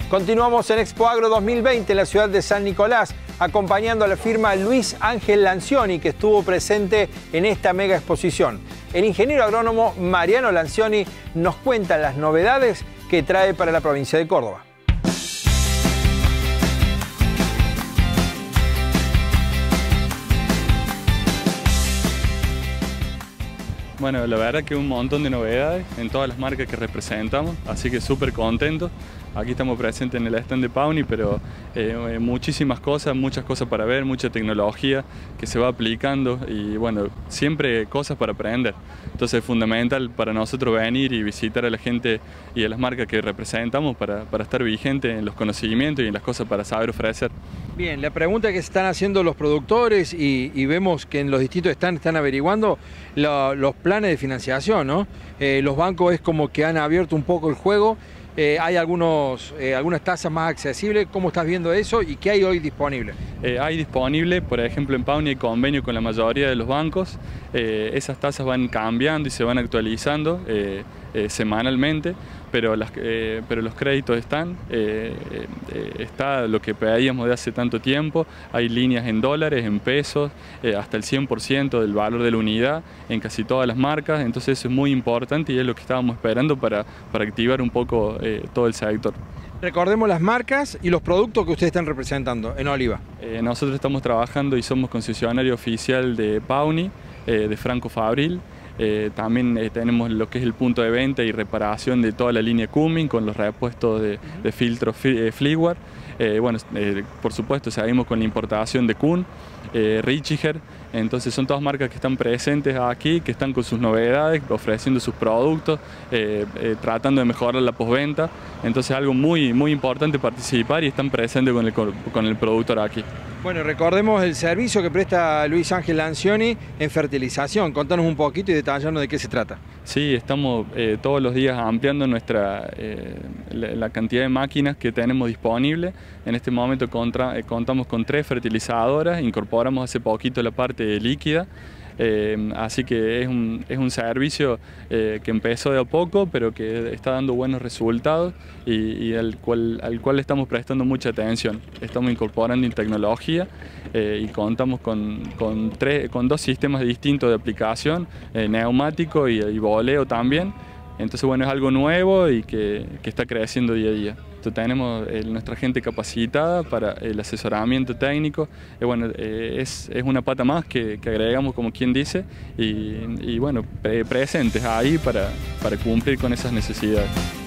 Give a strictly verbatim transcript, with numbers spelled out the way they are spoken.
Continuamos en Expo Agro dos mil veinte en la ciudad de San Nicolás, acompañando a la firma Luis Ángel Lancioni, que estuvo presente en esta mega exposición. El ingeniero agrónomo Mariano Lancioni nos cuenta las novedades que trae para la provincia de Córdoba. Bueno, la verdad que un montón de novedades en todas las marcas que representamos, así que súper contentos. Aquí estamos presentes en el stand de Pawni, pero eh, muchísimas cosas, muchas cosas para ver, mucha tecnología que se va aplicando y bueno, siempre cosas para aprender. Entonces es fundamental para nosotros venir y visitar a la gente y a las marcas que representamos para, para estar vigentes en los conocimientos y en las cosas para saber ofrecer. Bien, la pregunta que se están haciendo los productores y, y vemos que en los distintos stands están averiguando lo, los planes de financiación, ¿no? Eh, los bancos es como que han abierto un poco el juego. Eh, hay algunos, eh, algunas tasas más accesibles. ¿Cómo estás viendo eso y qué hay hoy disponible? Eh, hay disponible, por ejemplo, en Pawni hay convenio con la mayoría de los bancos. Eh, esas tasas van cambiando y se van actualizando eh, eh, semanalmente, pero, las, eh, pero los créditos están. Eh, eh, está lo que pedíamos de hace tanto tiempo. Hay líneas en dólares, en pesos, eh, hasta el cien por ciento del valor de la unidad en casi todas las marcas. Entonces eso es muy importante y es lo que estábamos esperando para, para activar un poco eh, todo el sector. Recordemos las marcas y los productos que ustedes están representando en Oliva. Eh, nosotros estamos trabajando y somos concesionario oficial de Pawni, eh, de Franco Fabril. Eh, también eh, tenemos lo que es el punto de venta y reparación de toda la línea Cummins con los repuestos de, de filtros eh, Fliware. Eh, bueno, eh, por supuesto seguimos con la importación de Kuhn, eh, Richiger. Entonces son todas marcas que están presentes aquí, que están con sus novedades, ofreciendo sus productos, eh, eh, tratando de mejorar la postventa. Entonces es algo muy, muy importante participar y están presentes con el, con el productor aquí. Bueno, recordemos el servicio que presta Luis Ángel Lancioni en fertilización. Contanos un poquito y detallarnos de qué se trata. Sí, estamos eh, todos los días ampliando nuestra, eh, la, la cantidad de máquinas que tenemos disponibles. En este momento contra, eh, contamos con tres fertilizadoras, incorporamos hace poquito la parte líquida. Eh, así que es un, es un servicio eh, que empezó de a poco, pero que está dando buenos resultados y, y al, cual, al cual estamos prestando mucha atención. Estamos incorporando en tecnología eh, y contamos con, con, tres, con dos sistemas distintos de aplicación, eh, neumático y, y boleo también. Entonces bueno, es algo nuevo y que, que está creciendo día a día. Entonces, tenemos eh, nuestra gente capacitada para el asesoramiento técnico. Eh, bueno, eh, es, es una pata más que, que agregamos, como quien dice, y, y bueno, pre presentes ahí para, para cumplir con esas necesidades.